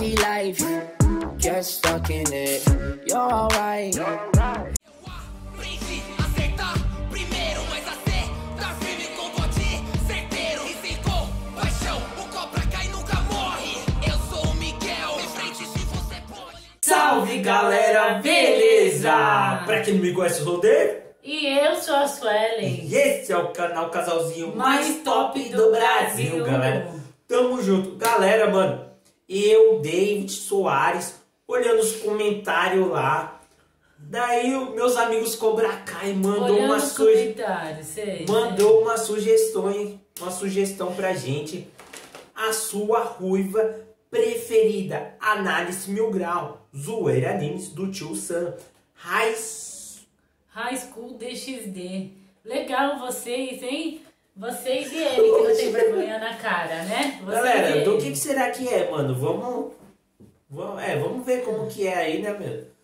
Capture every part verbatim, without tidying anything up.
Daily life, get stuck in it. You're alright. Aprendi a acertar primeiro, mas acertar firme com bote certeiro. E sem compaixão, o cobra cai e nunca morre. Eu sou o Miguel, em frente se você pode. Salve galera, beleza? Pra quem não me conhece, eu sou o Dave. E eu sou a Suelen. E esse é o canal Casalzinho mais, Mais top top do, do Brasil, Brasil. galera. Tamo junto. Galera, mano, eu, David Soares, olhando os comentários lá. Daí os meus amigos Cobra Kai mandou Olhando uma os suge... comentários, sei, mandou uma sugestão, hein? Uma sugestão pra gente. A sua ruiva preferida. Análise Mil Grau. Zoeira Animes do Tio Sam. Raiz. High School D X D. Legal vocês, hein? Vocês e ele que não tem vergonha na cara, né? Vocês Galera, e do ele. que, que será que é, mano? Vamos, vamos, é, vamos ver como que é aí, né,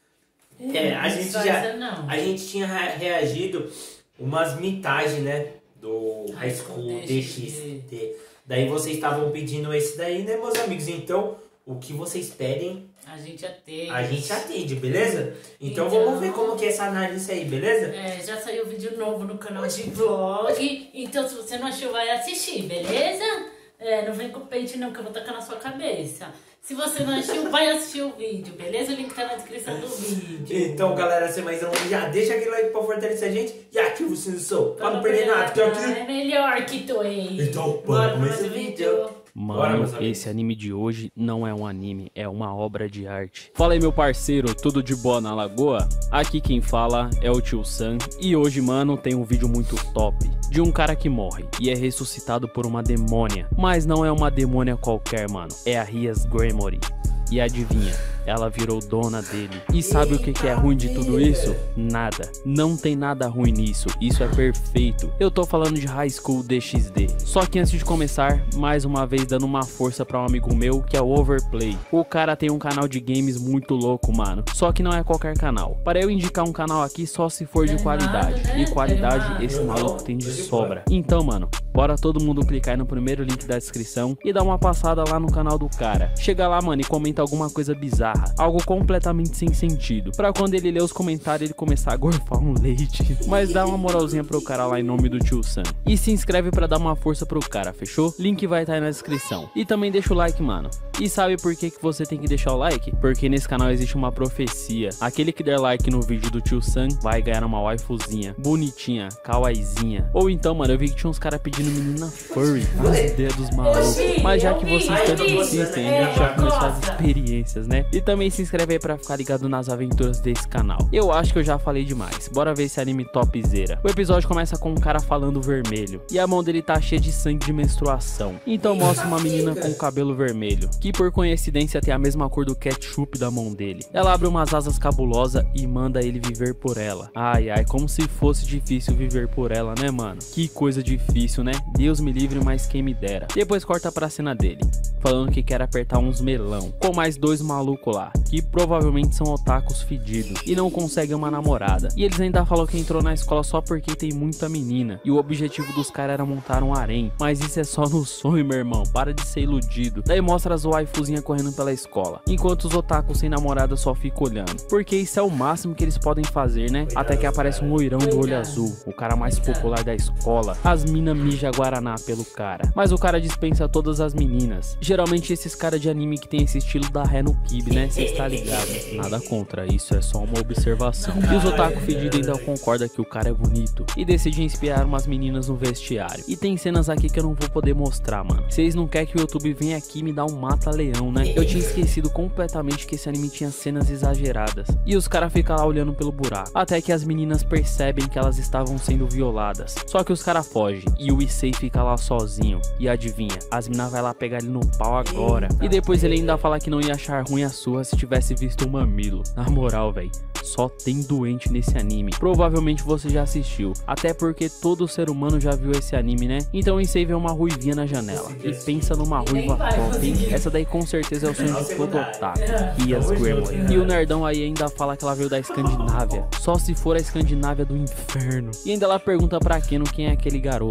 meu? É, a Não gente só já, essa não. a gente tinha re- reagido umas mitagens, né, do High School D X D. Daí vocês estavam pedindo esse daí, né, meus amigos? Então, o que vocês pedem, A gente atende. a gente atende, beleza? Então, Então- vamos ver como que é essa análise aí, beleza? É, já saiu vídeo novo no canal de vlog. Então, se você não achou, vai assistir, beleza? É, não vem com o pente não, que eu vou tacar na sua cabeça. Se você não assistiu, vai assistir o vídeo, beleza? O link tá na descrição do vídeo. Então, galera, sem mais delongas, já deixa aquele like pra fortalecer a gente e ativa o sininho do som pra não perder nada. Que aqui... É melhor que tu, hein? Então, bora bora pro começar mais o vídeo. Bora, Mano, meus amigos. esse anime de hoje não é um anime, é uma obra de arte. Fala aí, meu parceiro, tudo de boa na lagoa? Aqui quem fala é o Tio Sam e hoje, mano, tem um vídeo muito top de um cara que morre e é ressuscitado por uma demônia. Mas não é uma demônia qualquer, mano, é a Rias Gremory. E adivinha, ela virou dona dele. E sabe o que, que é ruim de tudo isso? Nada. Não tem nada ruim nisso. Isso é perfeito. Eu tô falando de High School D X D. Só que antes de começar, mais uma vez dando uma força pra um amigo meu, que é o Overplay. O cara tem um canal de games muito louco, mano. Só que não é qualquer canal. Para eu indicar um canal aqui só se for de É qualidade. nada, né? E qualidade É esse nada. maluco tem de sobra. Então, mano, bora todo mundo clicar aí no primeiro link da descrição e dar uma passada lá no canal do cara. Chega lá, mano, e comenta alguma coisa bizarra, algo completamente sem sentido, pra quando ele ler os comentários ele começar a gorfar um leite. Mas dá uma moralzinha pro cara lá em nome do Tio Sam. E se inscreve pra dar uma força pro cara, fechou? Link vai estar aí na descrição. E também deixa o like, mano. E sabe por que, que você tem que deixar o like? Porque nesse canal existe uma profecia. Aquele que der like no vídeo do Tio Sam vai ganhar uma waifuzinha, bonitinha, kawaiizinha. Ou então, mano, eu vi que tinha uns caras pedindo menina furry. As ideias dos malucos. Mas já que vocês tanto insistem, a gente já começou as experiências, né? E também se inscreve aí pra ficar ligado nas aventuras desse canal. Eu acho que eu já falei demais. Bora ver esse anime topzera. O episódio começa com um cara falando vermelho e a mão dele tá cheia de sangue de menstruação. Então mostra uma menina com o cabelo vermelho, que por coincidência tem a mesma cor do ketchup da mão dele. Ela abre umas asas cabulosas e manda ele viver por ela. Ai ai, como se fosse difícil viver por ela, né, mano? Que coisa difícil, né? Deus me livre, mas quem me dera. Depois corta pra cena dele, falando que quer apertar uns melão com mais dois malucos lá, que provavelmente são otakus fedidos e não conseguem uma namorada. E eles ainda falam que entrou na escola só porque tem muita menina e o objetivo dos caras era montar um harém. Mas isso é só no sonho, meu irmão, para de ser iludido. Daí mostra as waifuzinhas correndo pela escola, enquanto os otakus sem namorada só ficam olhando, porque isso é o máximo que eles podem fazer, né? Até que aparece um loirão do olho azul, o cara mais popular da escola. As mina mija guaraná pelo cara, mas o cara dispensa todas as meninas. Geralmente esses caras de anime que tem esse estilo da ré no kibe, né? Cê está ligado? Nada contra, isso é só uma observação. E os otaku fedidos ainda concordam que o cara é bonito e decidem inspirar umas meninas no vestiário. E tem cenas aqui que eu não vou poder mostrar, mano. Vocês não querem que o YouTube venha aqui e me dar um mata-leão, né? Eu tinha esquecido completamente que esse anime tinha cenas exageradas. E os caras ficam lá olhando pelo buraco, até que as meninas percebem que elas estavam sendo violadas. Só que os caras fogem e o Issei fica lá sozinho. E adivinha, as minas vai lá pegar ele no pau agora. E depois ele ainda fala que não ia achar ruim a sua se tivesse visto um mamilo. Na moral, velho, só tem doente nesse anime. Provavelmente você já assistiu, até porque todo ser humano já viu esse anime, né? Então o Issei vê uma ruivinha na janela e pensa numa ruiva top, hein? Essa daí com certeza é o sonho de todo otaku, Rias Gremory. E o nerdão aí ainda fala que ela veio da Escandinávia, só se for a Escandinávia do inferno. E ainda ela pergunta pra Keno quem é aquele garoto.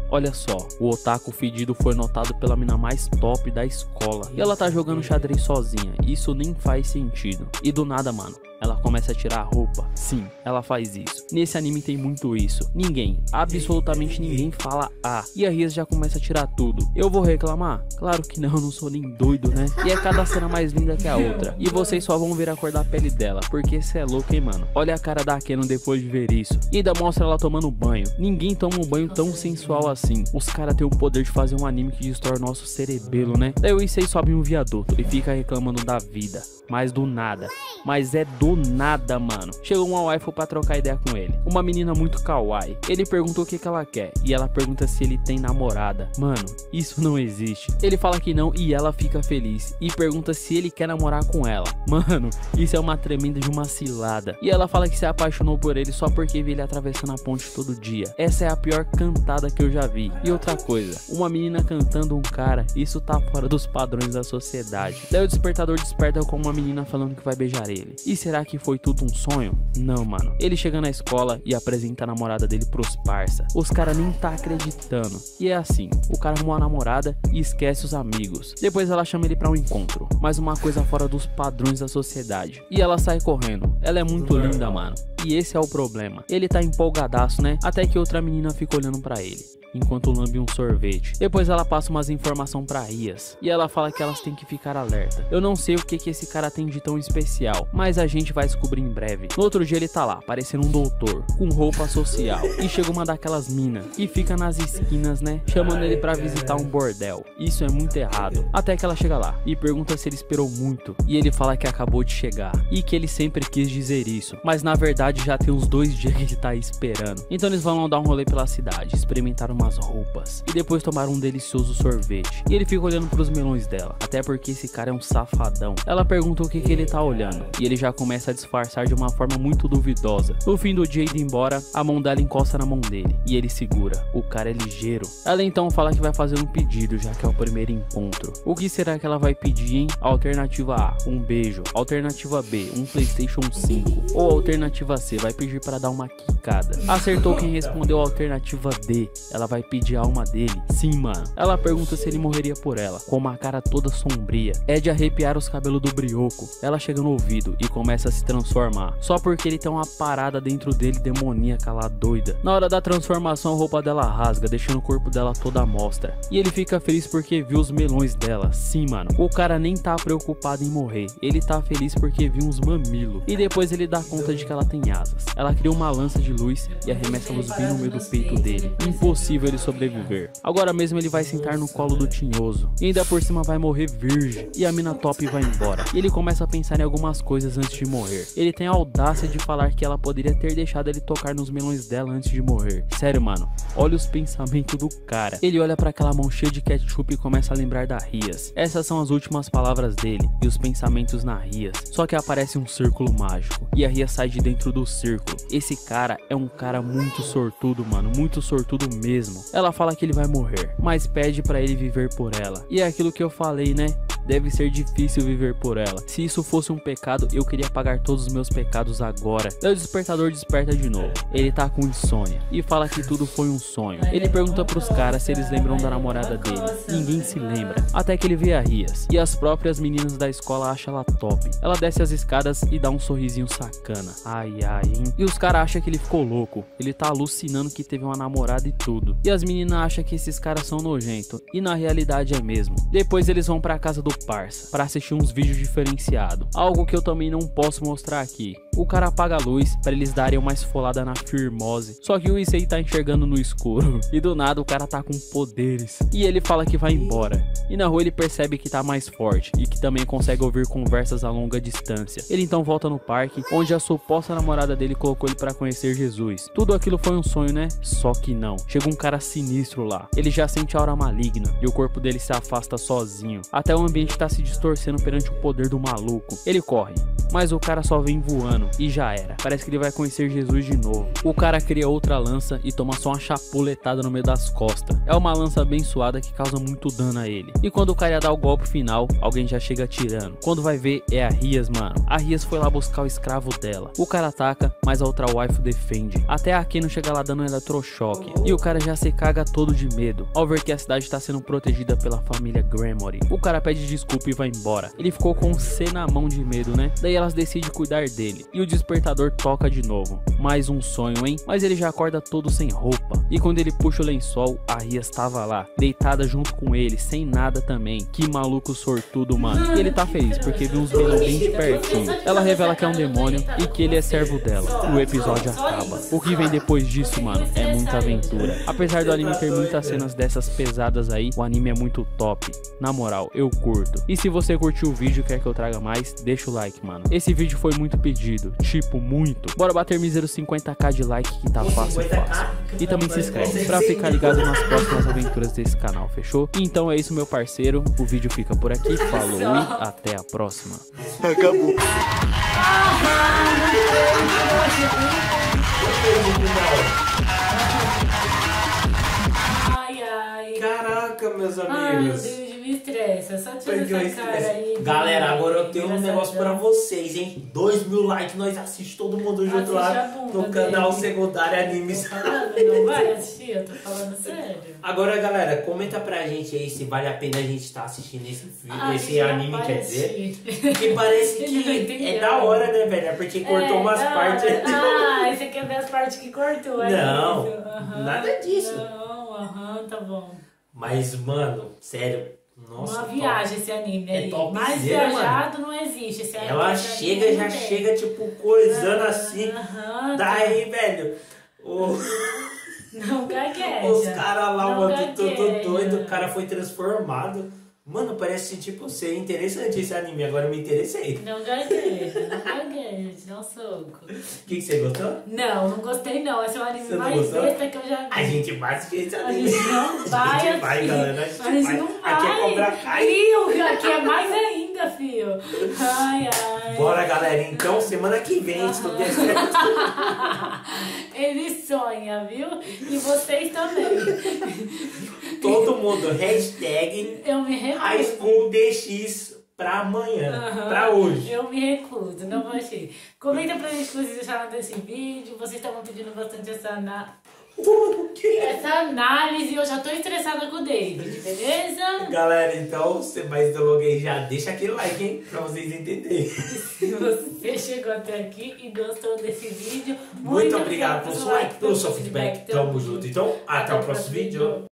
Olha só, o otaku fedido foi notado pela mina mais top da escola. E ela tá jogando xadrez sozinha, isso nem faz sentido. E do nada, mano, ela começa a tirar a roupa. Sim, ela faz isso. Nesse anime tem muito isso. Ninguém, absolutamente ninguém fala A. E a Rias já começa a tirar tudo. Eu vou reclamar? Claro que não, eu não sou nem doido, né? E é cada cena mais linda que a outra. E vocês só vão ver a cor da pele dela, porque cê é louco, hein, mano? Olha a cara da Kenon depois de ver isso. E ainda mostra ela tomando banho. Ninguém toma um banho tão sensual assim. Os caras têm o poder de fazer um anime que destrói nosso cerebelo, né? Daí o Issei sobe um viaduto e fica reclamando da vida. Mas do nada. Mas é do nada, mano. Chegou uma waifu pra trocar ideia com ele. Uma menina muito kawaii. Ele perguntou o que, que ela quer. E ela pergunta se ele tem namorada. Mano, isso não existe. Ele fala que não e ela fica feliz. E pergunta se ele quer namorar com ela. Mano, isso é uma tremenda de uma cilada. E ela fala que se apaixonou por ele só porque viu ele atravessando a ponte todo dia. Essa é a pior cantada que eu já vi. E outra coisa, uma menina cantando um cara, isso tá fora dos padrões da sociedade. Daí o despertador desperta com uma menina falando que vai beijar ele. E será que foi tudo um sonho? Não, mano. Ele chega na escola e apresenta a namorada dele pros parça. Os caras nem tá acreditando. E é assim, o cara arrumou a namorada e esquece os amigos. Depois ela chama ele pra um encontro. Mais uma coisa fora dos padrões da sociedade. E ela sai correndo. Ela é muito linda, mano. E esse é o problema. Ele tá empolgadaço, né? Até que outra menina fica olhando pra ele enquanto lambe um sorvete. Depois ela passa umas informações pra Rias e ela fala que elas têm que ficar alerta. Eu não sei o que que esse cara tem de tão especial, mas a gente vai descobrir em breve. No outro dia ele tá lá, parecendo um doutor, com roupa social, e chega uma daquelas minas e fica nas esquinas, né, chamando ele pra visitar um bordel. Isso é muito errado. Até que ela chega lá e pergunta se ele esperou muito, e ele fala que acabou de chegar e que ele sempre quis dizer isso, mas na verdade já tem uns dois dias que ele tá aí esperando. Então eles vão lá dar um rolê pela cidade, experimentar uma roupas e depois tomar um delicioso sorvete. E ele fica olhando pros melões dela, até porque esse cara é um safadão. Ela pergunta o que que ele tá olhando e ele já começa a disfarçar de uma forma muito duvidosa. No fim do dia, indo embora, a mão dela encosta na mão dele e ele segura. O cara é ligeiro. Ela então fala que vai fazer um pedido, já que é o primeiro encontro. O que será que ela vai pedir, hein? Alternativa A, um beijo. Alternativa B, um PlayStation cinco. Ou alternativa C, vai pedir para dar uma quicada. Acertou quem respondeu a alternativa D. Ela vai pedir a alma dele. Sim, mano. Ela pergunta se ele morreria por ela, com uma cara toda sombria. É de arrepiar os cabelos do brioco. Ela chega no ouvido e começa a se transformar, só porque ele tem uma parada dentro dele demoníaca lá doida. Na hora da transformação, a roupa dela rasga, deixando o corpo dela toda à mostra. E ele fica feliz porque viu os melões dela. Sim, mano. O cara nem tá preocupado em morrer. Ele tá feliz porque viu uns mamilos. E depois ele dá conta de que ela tem asas. Ela cria uma lança de luz e arremessa a luz bem no meio do peito dele. Impossível ele sobreviver. Agora mesmo ele vai sentar no colo do tinhoso. E ainda por cima vai morrer virgem. E a mina top vai embora. E ele começa a pensar em algumas coisas antes de morrer. Ele tem a audácia de falar que ela poderia ter deixado ele tocar nos melões dela antes de morrer. Sério, mano. Olha os pensamentos do cara. Ele olha para aquela mão cheia de ketchup e começa a lembrar da Rias. Essas são as últimas palavras dele e os pensamentos na Rias. Só que aparece um círculo mágico e a Rias sai de dentro do círculo. Esse cara é um cara muito sortudo, mano. Muito sortudo mesmo. Ela fala que ele vai morrer, mas pede pra ele viver por ela. E é aquilo que eu falei, né? Deve ser difícil viver por ela. Se isso fosse um pecado, eu queria pagar todos os meus pecados agora. Daí o despertador desperta de novo. Ele tá com insônia e fala que tudo foi um sonho. Ele pergunta pros caras se eles lembram da namorada dele. Ninguém se lembra. Até que ele vê a Rias. E as próprias meninas da escola acham ela top. Ela desce as escadas e dá um sorrisinho sacana. Ai, ai, hein? E os caras acham que ele ficou louco. Ele tá alucinando que teve uma namorada e tudo. E as meninas acham que esses caras são nojentos. E na realidade é mesmo. Depois eles vão pra casa do parça para assistir uns vídeos diferenciados, algo que eu também não posso mostrar aqui. O cara apaga a luz para eles darem uma esfolada na firmose, só que o Issei tá enxergando no escuro e do nada o cara tá com poderes e ele fala que vai embora. E na rua ele percebe que tá mais forte e que também consegue ouvir conversas a longa distância. Ele então volta no parque onde a suposta namorada dele colocou ele para conhecer Jesus. Tudo aquilo foi um sonho, né? Só que não. Chega um cara sinistro lá. Ele já sente a aura maligna e o corpo dele se afasta sozinho, até o ambiente tá se distorcendo perante o poder do maluco. Ele corre, mas o cara só vem voando e já era. Parece que ele vai conhecer Jesus de novo. O cara cria outra lança e toma só uma chapuletada no meio das costas. É uma lança abençoada que causa muito dano a ele. E quando o cara ia dar o golpe final, alguém já chega atirando. Quando vai ver, é a Rias, mano. A Rias foi lá buscar o escravo dela. O cara ataca, mas a outra wife defende. Até a Keno chega lá dando um eletrochoque. E o cara já se caga todo de medo ao ver que a cidade está sendo protegida pela família Gremory. O cara pede desculpa e vai embora. Ele ficou com um C na mão de medo, né? Daí elas decidem cuidar dele. E o despertador toca de novo. Mais um sonho, hein? Mas ele já acorda todo sem roupa. E quando ele puxa o lençol, a Rias estava lá, deitada junto com ele, sem nada também. Que maluco sortudo, mano. E ele tá feliz porque viu uns vilões bem de pertinho. Ela revela que é um demônio e que ele é servo dela. O episódio acaba. O que vem depois disso, mano, é muita aventura. Apesar do anime ter muitas cenas dessas pesadas aí, o anime é muito top. Na moral, eu curto. E se você curtiu o vídeo e quer que eu traga mais, deixa o like, mano. Esse vídeo foi muito pedido, tipo muito. Bora bater mísero cinquenta k de like que tá fácil, fácil. E também se inscreve pra ficar ligado nas próximas aventuras desse canal, fechou? Então é isso, meu parceiro. O vídeo fica por aqui. Falou e até a próxima. Acabou. Ai, ai. Caraca, meus Ai, meu amigos. Deus, me estressa. Só tira Perdeu essa esse cara estresse. aí. Galera, agora eu tenho um Engraçadão. negócio pra vocês, hein? Dois mil likes, nós assistimos todo mundo junto Assiste lá a bunda no canal dele. Secundário Animes. Tô falando, não vai assistir? Eu tô falando sério. Agora, galera, comenta pra gente aí se vale a pena a gente estar assistindo esse, fi- Ah, esse já anime, vai quer dizer. assistir. Que parece Ele não que entendeu. é da hora, né, velho? É porque cortou É, umas da partes. hora. Ah, você quer ver as partes que cortou, é Não, isso? Aham. nada disso. Não, aham, tá bom. Mas, mano, sério, nossa. Uma top. viagem esse anime É aí. topzera, Mais viajado não existe. Esse anime, Ela esse chega, anime já não tem. chega, tipo, coisando assim. Aham, Daí, velho, o- não gagueja. os caras lá, Não mano, tudo gagueja. doido, o cara foi transformado. Mano, parece, tipo, ser interessante esse anime, agora eu me interessei. Não gagueja, não gagueja, dá um soco. O que, que você gostou? Não, não gostei não. Esse é o anime Você não mais gostou? besta que eu já vi. A gente vai assistir esse A anime. gente não vai A gente vai, assistir. galera. A gente, A gente vai. não vai. Aqui é Cobra Kai. Fio, aqui é mais ainda, fio. Ai, ai. Bora, galera. Então, semana que vem, se tudo der certo. Ele sonha, viu? E vocês também. Todo mundo, hashtag Eu me High recuso. School D X pra amanhã, Aham. pra hoje. Eu me recuso, não vou assistir. Comenta pra gente o que vocês acharam desse vídeo. Vocês estavam pedindo bastante essa, ana... O quê? essa análise. Eu já tô estressada com o David, beleza? Galera, então, você mais delonguei já, deixa aquele like, hein? Pra vocês entenderem. Se você chegou até aqui e gostou desse vídeo, Muito obrigado pelo seu like, pelo seu feedback. Tamo junto. Então, até o próximo vídeo.